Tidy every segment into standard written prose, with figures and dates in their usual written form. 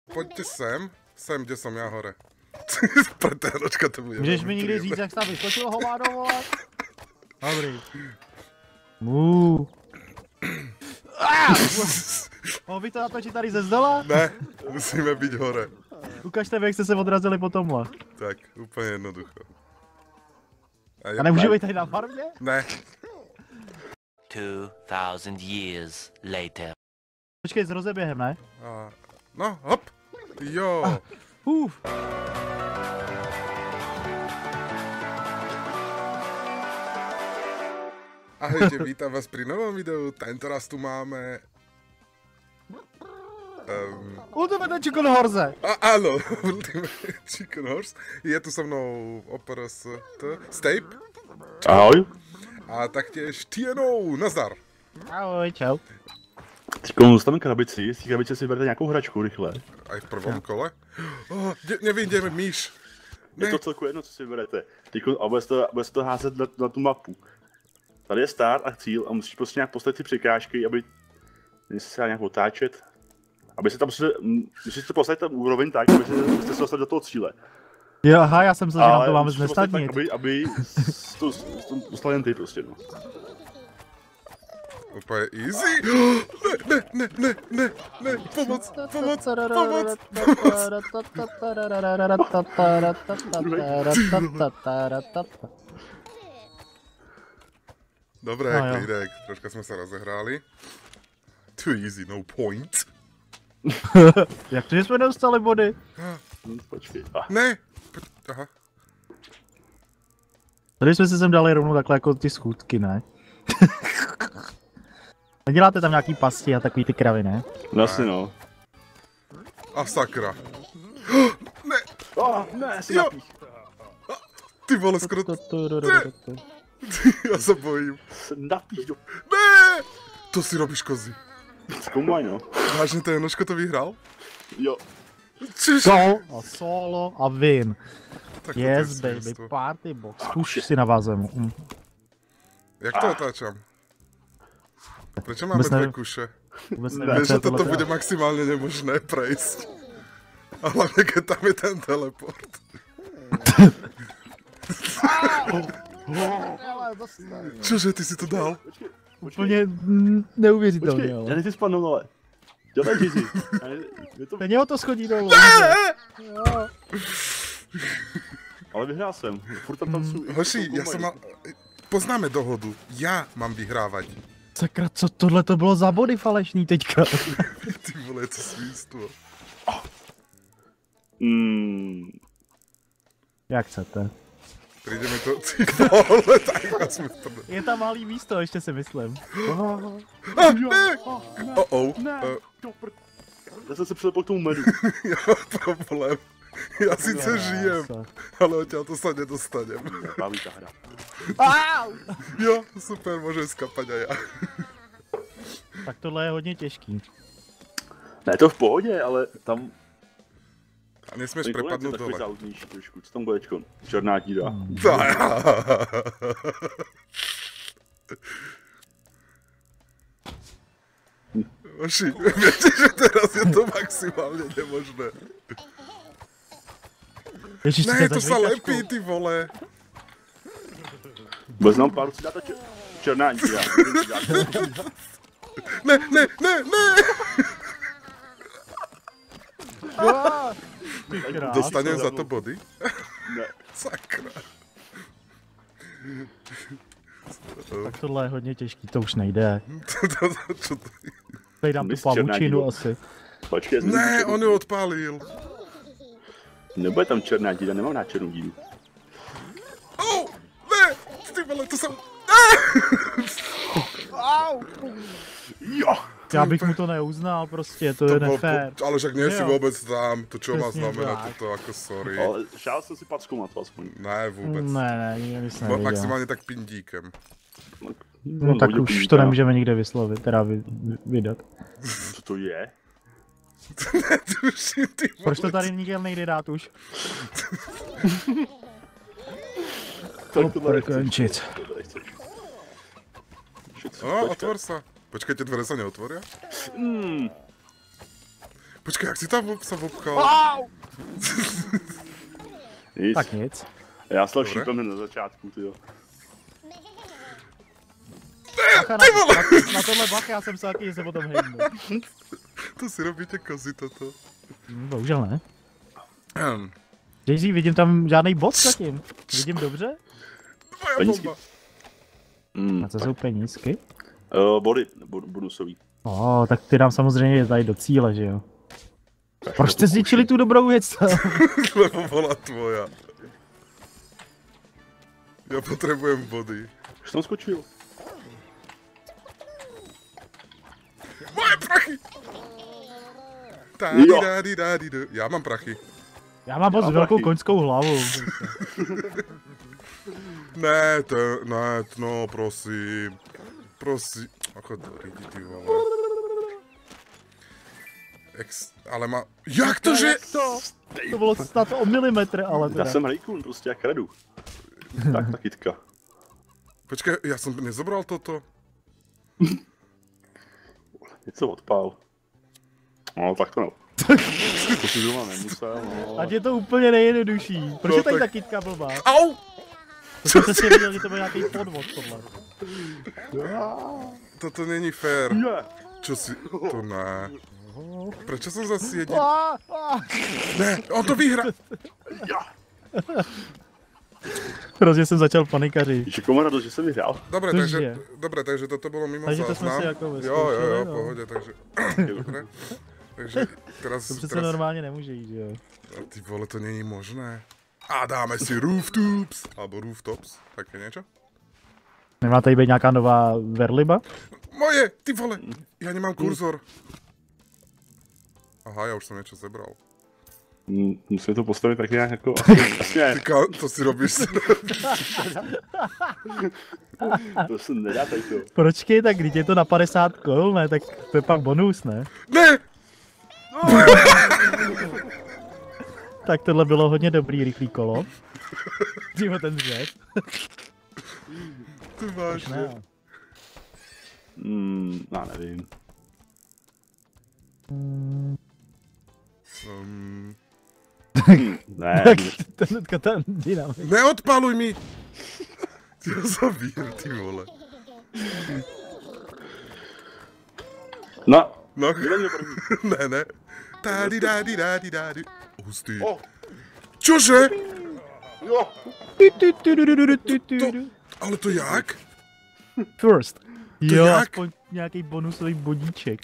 Pojďte sem. Sem, kde jsem já hore. Pretéročka to bude. Můžeš mi někdy říct, jak jsi tam vyskočil, hovádo, vole? Dobrý. Mohl bych to natočit tady ze zdola? Ne, musíme být hore. Ukažte mi, jak jste se odrazili po tomhle. Tak, úplně jednoducho. A nemůžu být tady na farmě? Ne. 2000 years later. Počkej, s rozeběhem, ne? No, hop. Jo. Ahojte, vítam vás pri novom videu. Tentoraz tu máme... Ultimate Chicken Horse! Áno, Ultimate Chicken Horse. Je tu so mnou OPRS Stape. Ahoj. A taktiež TNO, nazdar. Ahoj, čau. Teďko dostaneme krabici, z té krabice si berte nějakou hračku rychle. Aj v prvom kole? Nevím, kde je myš. Je to celku jedno, co si vyberete. Teďko, a budete to házet na tu mapu. Tady je start a cíl a musíš prostě nějak postavit ty překážky, aby se dá nějak otáčet. Aby se tam prostě, musíte postavit tam úroveň tak, aby jste se dostali do toho cíle. Jo, aha, já jsem se, že nám to máme znesnadnit. Aby to dostal jen ty prostě, no. Úplně easy. Ne, pomoc. Dobré, No klídek, troška jsme se rozehráli. Too easy, no point. Jak to, že jsme nedostali body? Počkej. Ne! Aha. Tady jsme si sem dali rovnou takhle jako ty schůdky, ne? Neděláte tam nějaký pasti a takový ty kravy, ne? Vlastně no. A sakra. Ne! Ne, si napích. Ty vole, skoro... Já se bojím. Napích do... Ne! To si robíš kozy. Zkoumaj no. Vážně to Janoško to vyhrál? Jo. Go a solo a win. Tak Yes baby, party box. Už si navázem. Jak to otáčam? Proč máme dvě kuše? Víš, že toto bude maximálně nemožné prejsť. A hlavně, keď tam je ten teleport. Čože, ty si to dal? Úplně neuvěřitelně, Počkej, já nechci spadnout, ale. Dělej žizi. Ten něho to schodí dolů. Ale vyhrál jsem, furt tam tancuji. Hoši, já jsem mal... Poznáme dohodu, já mám vyhrávat. Sakra, co tohle to bylo za body falešný teďka? Ty vole, je to svinstvo. Jak chcete? Přijde mi to, ty vole, tak vás mi to... Je tam malý místo, ještě si myslím. Já jsem se přilepil k tomu medu. Já mám problém. Já sice žijem, ale odtiaľ to sa nedostanem. Baví ta hra. Jo, super, můžem skapať aj já. Tak tohle je hodně těžký. Ne, to v pohodě, ale tam... A nesmieš prepadnout dole. Takový záudnější trošku, co tam bude teďko? Černá díra. Oši, viete, že teraz je to maximálně nemožné. Ježiš, ne, to sa lepí, ty vole. Vůbec nám pár si dá ta černá díra. Ne. Dostanem za to body? Ne. Sakra. Tak tohle je hodně těžký, to už nejde. Čo to je? Tady dám tu pavučinu asi. Počkej, ne, on ju odpálil. Nebude tam černá díra, nemám na černou díru. Ne, ty vole, to jsem... Jo. Já bych mu to neuznal prostě, to je nefér. Ale však nie si vůbec tam, to čo má Přesně znamená, tak. toto jako sorry. Ale šál jsem si packou na to aspoň. Ne, vůbec. Ne, nikdy bys neviděl. Maximálně tak pindíkem. No tak už to nemůžeme nikde vyslovit, teda vydat. Co to je? Netuším, ty vole. Proč to tady nikdo nejde dát už? To končit. No, otvor sa. Počkejte, dvere sa neotvoria? Počkej, jak si tam se obchal? Nic. Tak nic. Já se šípem hned na začátku, tyjo. Bacha, na tohle bacha, já jsem se taky, že se potom hejbnu. To si robíte kozy toto. Bohužel ne. Daisy, vidím tam žádný bod zatím. Vidím dobře? Moja Penízky. bomba. A co jsou penízky? Body bonusový. Tak ty nám samozřejmě dají do cíle, že jo? Proč jste zničili tu dobrou věc? Lebo bola tvoja. Já potřebujem body. Už jsem skočil. Moje prachy! Já mám prachy. Já mám moc velkou koňskou hlavu. Ne, no prosím. Prosím. Ako do ridi, ty vole. Ale má... Jak to, že... To bylo snad o milimetr, ale teda. Já jsem hejkun, prostě jak redu. Tak, ta kytka. Počkej, já jsem nezobral toto. Něco odpál. No, tak to no. To si doma nemusel, no. Ať je to úplně nejjednodušší. Proč No je tady tak- ta kytka blbá? Au! To jsem přesně viděl, že to byl nějaký podvod tohle. Toto není fér. Ne. Čo si... To ne. Prečo jsem zase jediný? Ne, on to vyhrá. Hrozně jsem začal panikařit. Víš, jakou radost, že jsem vyhrál. Dobré, takže toto bylo mimo Takže to jsme záznam. si jako Jo, vyzkoušeli, no. pohodě, takže... Dobré. Takže teraz... To přece normálně nemůže jít, že jo? Ty vole, to není možné. A dáme si rooftops, alebo rooftops, také něco? Nemá tady být nějaká nová verliba? Moje, ty vole, já nemám kurzor. Aha, já už jsem něco zebral. Musím to postavit tak nějak jako... Jasně. Tyka, to si robíš. To se nedá tady to. Počkej, tak když je to na 50 kol, ne, tak to je pak bonus, ne? Ne! Tak tohle bylo hodně dobrý rychlý kolo. Přímo ten dřev. Ty vážně. Já nevím. Ne. Tak ten dynamik. Neodpaluj mi! Ty ho zabíjem, ty vole. No. No, Kde mě první? ne. Dádi. Hustý. Oh. Čože? Jo. Ale to jak? First. Jo, jak? aspoň nějaký bonusový bodíček.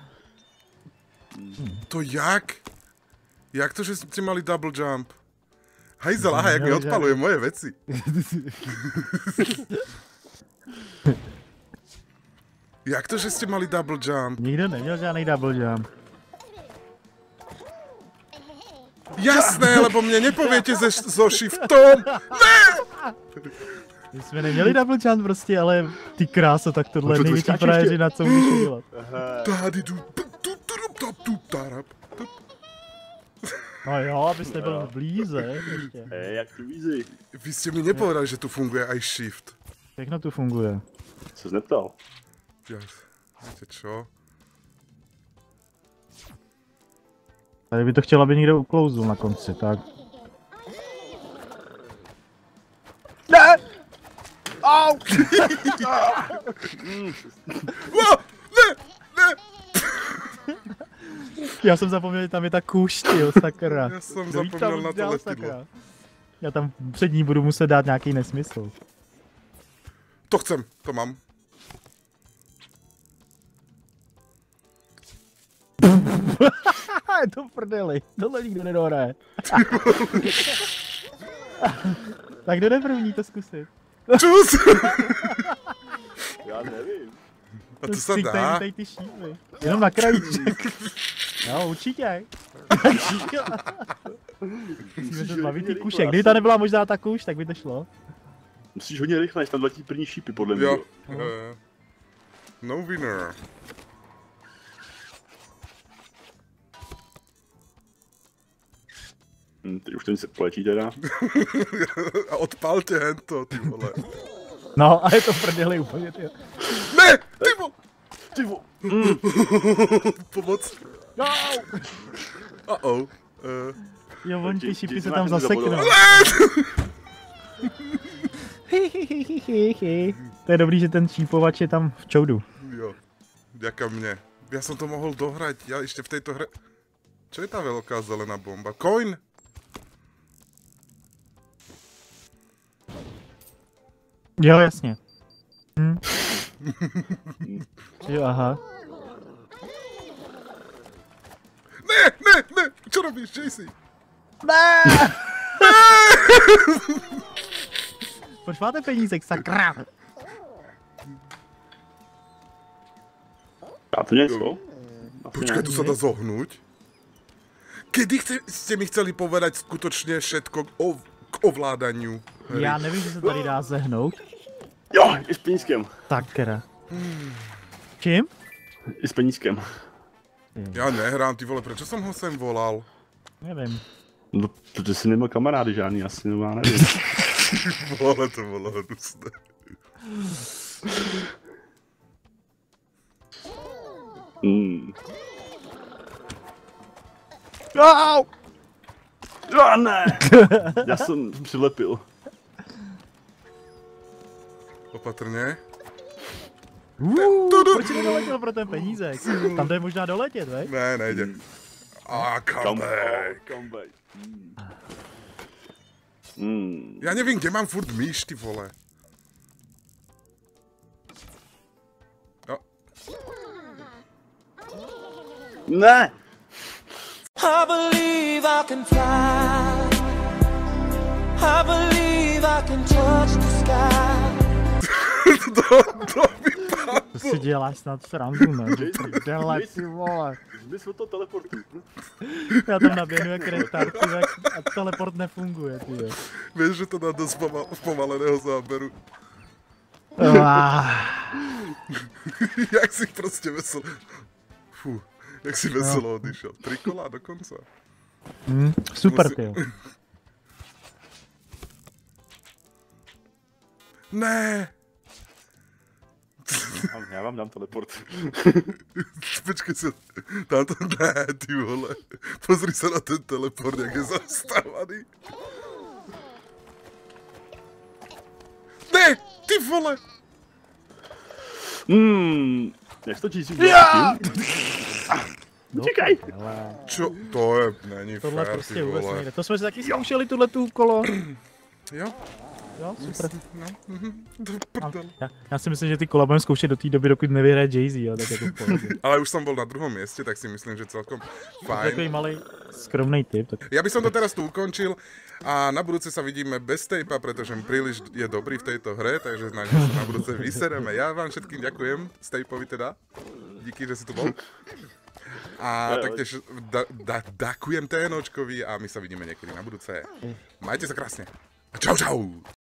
To jak? Jak to, že ste mali double jump? Hajzel, aha, jak mi odpaluje moje veci. Jak to, že ste mali double jump? Nikdo neměl žádný double jump. Jasné, lebo mne nepoviete so shiftom. Ne! My jsme neměli double jump prostě, ale ty kráso, tak tohle je největší frajeřina, co můžeš udělat. Tady tu tarap. No jo, abyste byl v blíze. Ještě. Jak tu vízi? Vy ste mi nepovedali, že tu funguje aj shift. Všechno tu funguje. Se neptal. Ja, viete čo? Tady by to chtělo, aby někdo uklouzl na konci, tak. Ne! Au! Ne! Já jsem zapomněl, že tam je ta kůž, tyjo, sakra. Já jsem Kdo jí zapomněl tam na to dal, letidlo. sakra? Já tam před ní budu muset dát nějaký nesmysl. To chcem, to mám. Je to v prdeli, tohle nikdo nedohraje. Tak kdo jde první to zkusit? Čus! Já nevím. A to se dá. Tady ty šípy. Jenom na krajíček. No, určitě. Musíme se zbavit ty kušek. Kdyby ta nebyla možná ta kuš, tak by to šlo. Musíš hodně rychle, než tam letí první šípy, podle mě. Jo. No winner. Teď už ten se poletí teda. A odpalte hento, ty vole. No, a je to v prdeli úplně, tyjo. Ne! Ty vole! Ty vo... Pomoc. Jo, oni ty šipky se tam zaseknou. To je dobrý, že ten šípovač je tam v čoudu. Jo, ďaká mne. Ja som to mohol dohrať, ja ešte v tejto hre... Čo je tá veľká zelená bomba? Coin! Jo, jasně. Jo, aha. Ne! Čo robíš, JC? Ne! Proč máte penízek, sakra? A to něco? Počkaj, tu sa dá zohnúť? Kedy ste mi chceli povedať skutočne všetko k ovládaniu hry? Já nevím, že se tady dá zehnout. Jo, i s penízkem. Sakra. Čím? I s penízkem. Ja nehrám, ty vole, prečo som ho sem volal? Nevím. No, protože jsi neměl kamarády žádný, asi nebo já nevím. Vole, to bylo hnusné. Au! Jo, ne! Já jsem přilepil. Opatrně. Proč nedoletěl pro ten penízek? Tam jde možná doletět, vej? Ne, nejde. Comeback. Comeback. Ja nevím, kde mám furt myš, ty vole. Jo. Ne! I believe I can fly. I believe I can touch the sky. To vypadlo. To si děláš snad srandu, ne? Prdele, ty vole. Zbys od toho teleportu. Já tam naběhnu jak retard, a teleport nefunguje, ty jo. Víš, že to dá do zpomaleného záberu. Jak si prostě veselo... Fú, jak si veselo odišel. 3 kola dokonce. Super, ty jo. Ne! Já vám dám teleport. Počkej se, tam to ne, ty vole. Pozri se na ten teleport, jak je zastávaný. Ne, ty vole! Jak to čísí? Já! Utíkaj! Čo? To je, není Tohle fér, prostě ty vůbec vole. nejde. To jsme si taky zkoušeli, tuhletu kolo. Jo? Jo, super. No, to prdel. Já si myslím, že ty kola budeme zkoušet do té doby, dokud nevyhraje Jay-Z, jo, tak jako v pohodě. Ale už som bol na druhom mieste, tak si myslím, že celkom fajn. Takový malý skromný tip. Tak... Ja by som to teraz tu ukončil a na budúce sa vidíme bez tejpa, pretože príliš je dobrý v tejto hre, takže na budúce vysereme. Ja vám všetkým ďakujem, Stejpovi teda. Díky, že si tu bol. A taktiež ďakujem TNOčkovi a my sa vidíme niekedy na budúce. Majte sa krásne. Čau, čau!